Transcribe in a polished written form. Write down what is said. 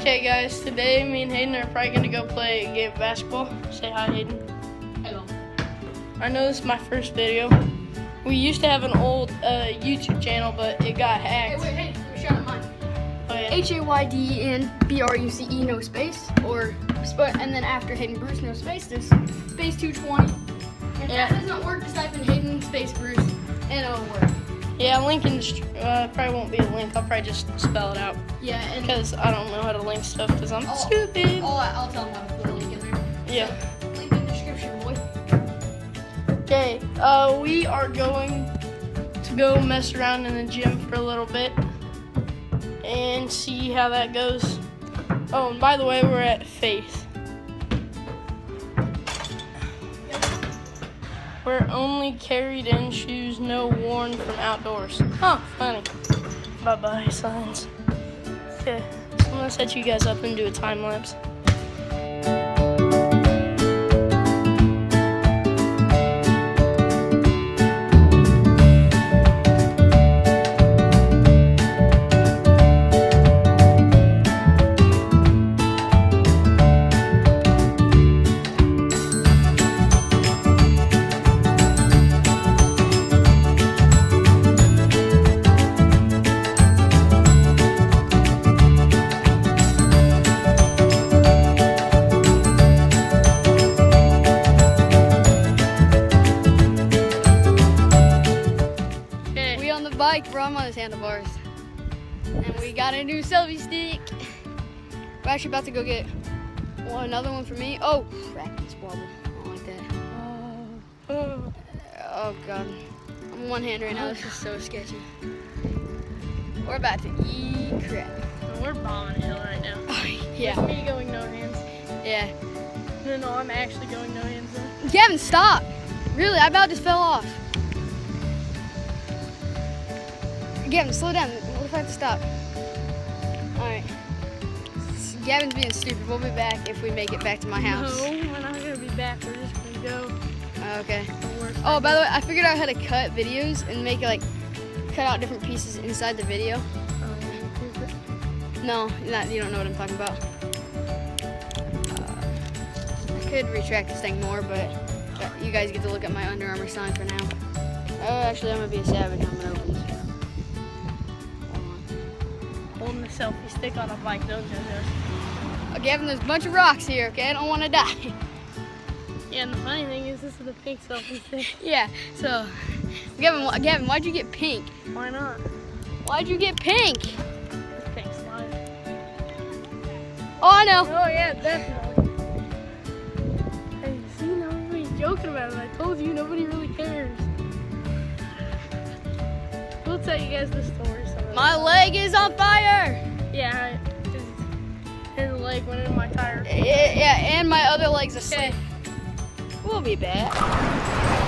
Okay guys, today me and Hayden are probably gonna go play a game of basketball. Say hi, Hayden. Hello. I know this is my first video. We used to have an old YouTube channel, but it got hacked. Hey, let me shout out mine. Oh, yeah. HAYDENBRUCE, no space, and then after Hayden Bruce, no space, there's space 220. If that does not work, just type in Hayden space Bruce, and it'll work. Yeah, link in the probably won't be a link. I'll probably just spell it out. Yeah, and because I don't know how to link stuff because I'm stupid. I'll tell them how to put a link in there. Yeah. So, link in the description, boy. Okay, we are going to go mess around in the gym for a little bit and see how that goes. Oh, and by the way, we're at Faith. We're only carried in shoes, no worn from outdoors. Huh, funny. Bye-bye signs. Okay, so I'm gonna set you guys up and do a time lapse. Bike, we're on those handlebars, and we got a new selfie stick. We're actually about to go get another one for me. Oh crap, it's wobble. I don't like that. Oh god, I'm one hand right now. This is so sketchy. We're about to eat crap. We're bombing hill right now. Yeah. With me going no hands. Yeah. No, I'm actually going no hands though. Gavin, stop! Really, I about just fell off. Gavin, slow down. What if I have to stop? Alright. Gavin's being stupid. We'll be back if we make it back to my house. No, we're not going to be back. We're just going to go. Okay. Oh, by the way, I figured out how to cut videos and make it like, cut out different pieces inside the video. No, you don't know what I'm talking about. I could retract this thing more, but you guys get to look at my Under Armour sign for now. Oh, actually, I'm going to be a savage. I'm going to open this. Holding the selfie stick on a bike, don't judge us. Oh, Gavin, there's a bunch of rocks here, okay? I don't want to die. Yeah, and the funny thing is, this is a pink selfie stick. Yeah, so, Gavin, why'd you get pink? Why not? Why'd you get pink? Pink slime. Oh, I know. Oh, yeah, definitely. Hey, see, nobody's joking about it. I told you, nobody really cares. We'll tell you guys the story. My leg is on fire! Yeah, his leg went in my tire. Yeah, and my other leg's asleep. We'll be back.